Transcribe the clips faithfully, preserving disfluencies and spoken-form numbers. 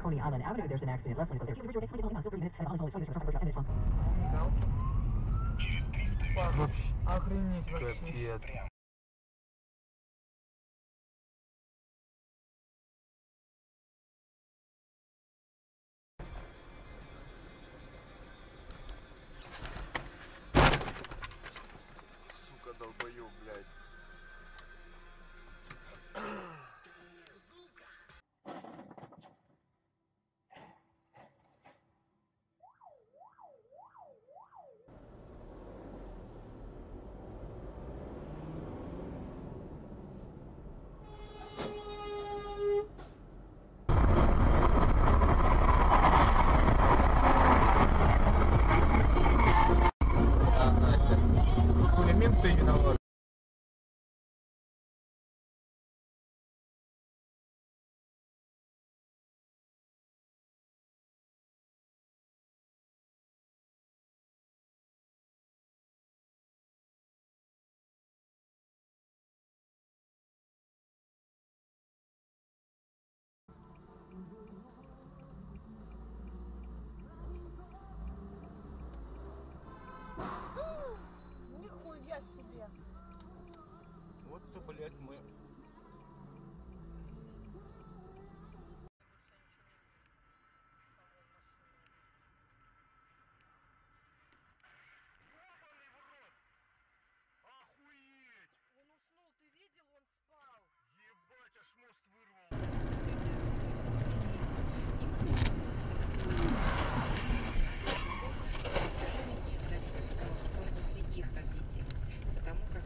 Coney Island Avenue, there's an accident. Left lane, so there's thirty minutes, and only twenty minutes, and it's Охренеть вообще. Капец. Сука, долбоёб, блядь. Ты виноват. Нихуя себе! Вот-то, блядь, мы... Он уснул, ты видел? Он спал. Ебать, аж мост вырвал. Родительского, который возле их родителей. Потому как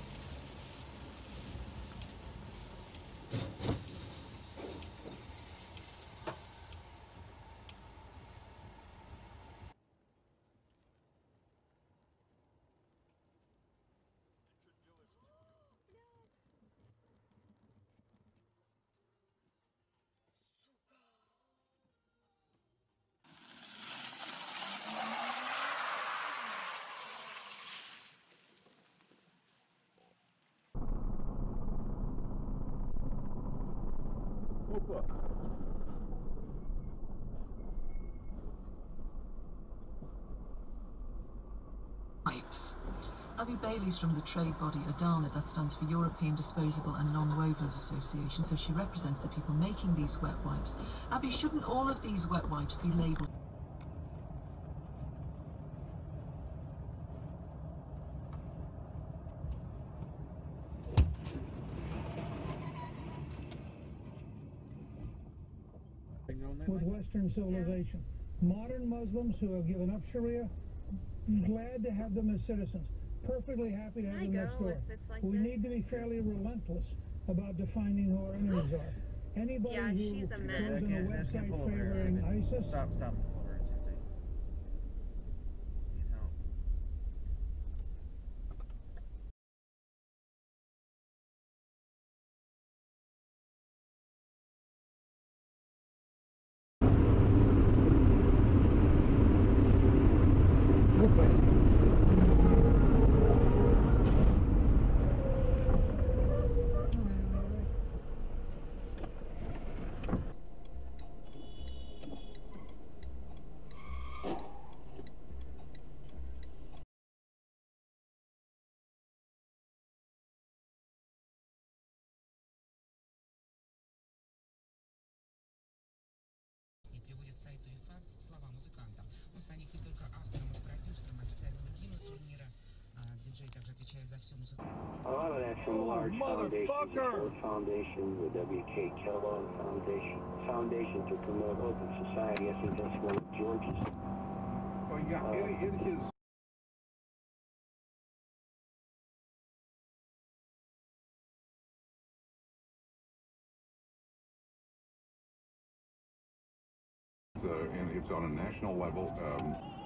Опа! Pipes. Abby Bailey's from the trade body Adana, that stands for European Disposable and Non-Wovens Association, so she represents the people making these wet wipes. Abby, shouldn't all of these wet wipes be labelled? With Western civilization. Modern Muslims who have given up Sharia, glad to have them as citizens. Perfectly happy to have I them next go door. if it's like We this. need to be fairly relentless about defining who our enemies are. Anybody Yeah, who she's a goes man. on a website favoring ISIS, Stop, stop. Pull over and see if they need help. приводит сайт УЕФА слова музыканта. Он станет не только автором и продюсером официального гимна турнира, а диджей также отвечает за всю музыку. A lot of that's from large foundations, the Ford Foundation, the W K Kellogg Foundation, Foundation to promote open society. I think that's one of George's. Oh, yeah, Uh, in, in his uh, and it's on a national level. Um,